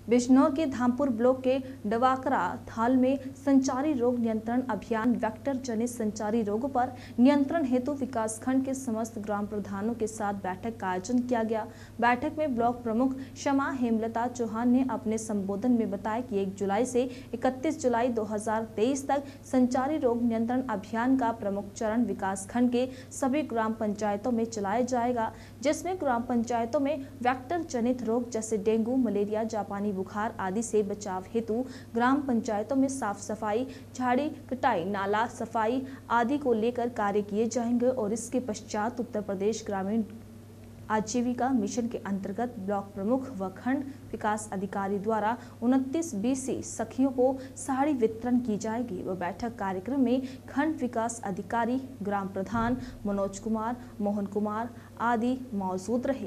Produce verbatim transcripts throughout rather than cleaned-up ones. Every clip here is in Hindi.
बिजनौर के धामपुर ब्लॉक के डवाकरा थाल में संचारी रोग नियंत्रण अभियान वेक्टर जनित संचारी रोगों पर नियंत्रण हेतु विकासखंड के समस्त ग्राम प्रधानों के साथ बैठक का आयोजन किया गया। बैठक में ब्लॉक प्रमुख शमा हेमलता चौहान ने अपने संबोधन में बताया कि एक जुलाई से इकतीस जुलाई दो हज़ार तेईस तक संचारी रोग नियंत्रण अभियान का प्रमुख चरण विकासखंड के सभी ग्राम पंचायतों में चलाया जाएगा, जिसमें ग्राम पंचायतों में वेक्टर जनित रोग जैसे डेंगू, मलेरिया, जापानी बुखार आदि से बचाव हेतु ग्राम पंचायतों में साफ सफाई, झाड़ी कटाई, नाला सफाई आदि को लेकर कार्य किए जाएंगे और इसके पश्चात उत्तर प्रदेश ग्रामीण आजीविका मिशन के अंतर्गत ब्लॉक प्रमुख व खंड विकास अधिकारी द्वारा उनतीस बीसी सखियों को साड़ी वितरण की जाएगी। व बैठक कार्यक्रम में खंड विकास अधिकारी, ग्राम प्रधान मनोज कुमार, मोहन कुमार आदि मौजूद रहे।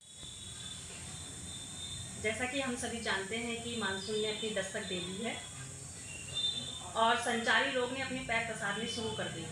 जैसा कि हम सभी जानते हैं कि मानसून ने अपनी दस्तक दे दी है और संचारी रोग ने अपने पैर पसारने शुरू कर दिए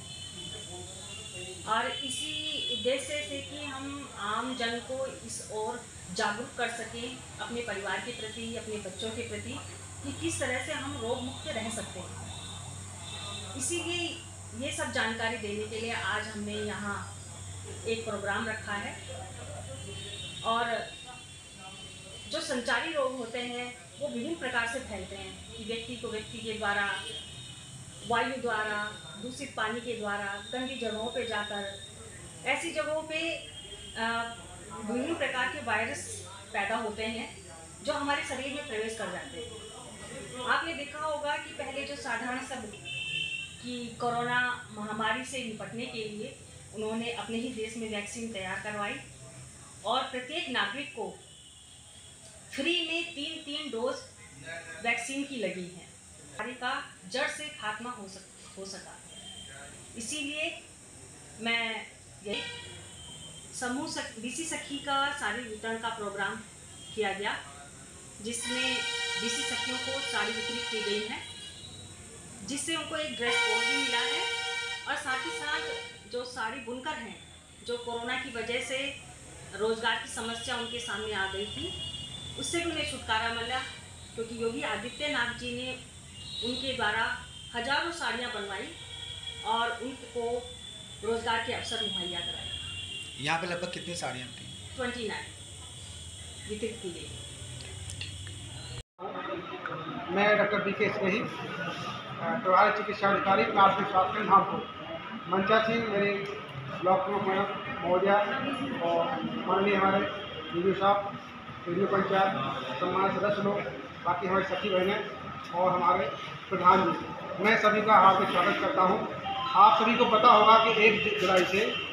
और इसी उद्देश्य से कि हम आम जन को इस ओर जागरूक कर सकें अपने परिवार के प्रति, अपने बच्चों के प्रति कि किस तरह से हम रोग मुक्त रह सकते हैं। इसीलिए ये सब जानकारी देने के लिए आज हमने यहाँ एक प्रोग्राम रखा है। और जो संचारी रोग होते हैं वो विभिन्न प्रकार से फैलते हैं कि व्यक्ति को व्यक्ति के द्वारा, वायु द्वारा, दूषित पानी के द्वारा, गंदी जगहों पे जाकर, ऐसी जगहों पे विभिन्न प्रकार के वायरस पैदा होते हैं जो हमारे शरीर में प्रवेश कर जाते हैं। आपने देखा होगा कि पहले जो साधारण सब कि कोरोना महामारी से निपटने के लिए उन्होंने अपने ही देश में वैक्सीन तैयार करवाई और प्रत्येक नागरिक को फ्री में तीन तीन डोज वैक्सीन की लगी है। बीमारी का जड़ से खात्मा हो सक हो सका। इसीलिए मैं यही समूह सख बीसी सखी का साड़ी वितरण का प्रोग्राम किया गया, जिसमें बीसी सखियों को साड़ी वितरित की गई है, जिससे उनको एक ड्रेस कोड भी मिला है और साथ ही साथ जो साड़ी बुनकर हैं, जो कोरोना की वजह से रोजगार की समस्या उनके सामने आ गई थी, उससे भी उन्हें छुटकारा मिला, क्योंकि योगी आदित्यनाथ जी ने उनके द्वारा हजारों साड़ियाँ बनवाई और उनको रोजगार के अवसर मुहैया कराए। यहाँ पे लगभग कितनी साड़ियाँ थी? ट्वेंटी नाइन वितरित की गई। मैं डॉक्टर बी के स्नेही, प्रभारी चिकित्सा अधिकारी प्राथमिक स्वास्थ्य धामपुर। मंचा सिंह मेरे ब्लॉक प्रमुख महोदया और माननीय हमारे डी साहब, रेडियो पंचायत, सम्मान सदस्य लोग, बाकी हमारे सखी बहनें और हमारे प्रधान जी, मैं सभी का हार्दिक स्वागत करता हूं। आप सभी को पता होगा कि एक जुलाई से